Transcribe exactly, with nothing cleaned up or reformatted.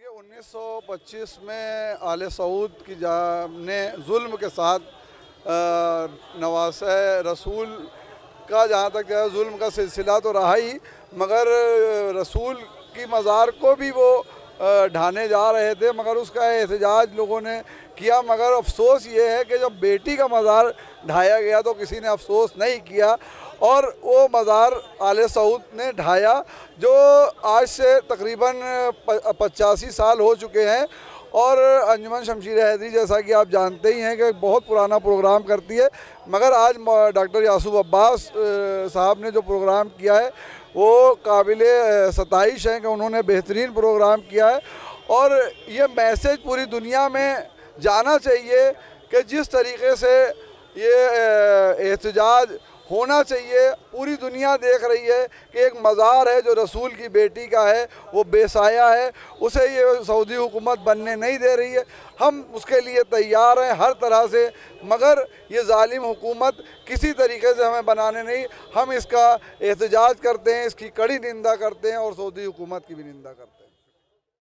उन्नीस सौ पच्चीस में आले सऊद की जा ने जुल्म के साथ नवासे रसूल का जहाँ तक जो जुल्म का सिलसिला तो रहा ही, मगर रसूल की मज़ार को भी वो ढाने जा रहे थे, मगर उसका एहतजाज लोगों ने किया। मगर अफसोस ये है कि जब बेटी का मज़ार ढाया गया तो किसी ने अफसोस नहीं किया और वो मज़ार आले सऊद ने ढाया, जो आज से तकरीबन पचासी साल हो चुके हैं। और अंजुमन शमशीर हैदरी जैसा कि आप जानते ही हैं कि बहुत पुराना प्रोग्राम करती है, मगर आज डॉक्टर यासूब अब्बास साहब ने जो प्रोग्राम किया है वो काबिल सताइश है कि उन्होंने बेहतरीन प्रोग्राम किया है। और ये मैसेज पूरी दुनिया में जाना चाहिए कि जिस तरीके से ये एहतजाज होना चाहिए, पूरी दुनिया देख रही है कि एक मज़ार है जो रसूल की बेटी का है, वो बेसाया है, उसे ये सऊदी हुकूमत बनने नहीं दे रही है। हम उसके लिए तैयार हैं हर तरह से, मगर ये जालिम हुकूमत किसी तरीके से हमें बनाने नहीं। हम इसका एहतजाज करते हैं, इसकी कड़ी निंदा करते हैं और सऊदी हुकूमत की भी निंदा करते हैं।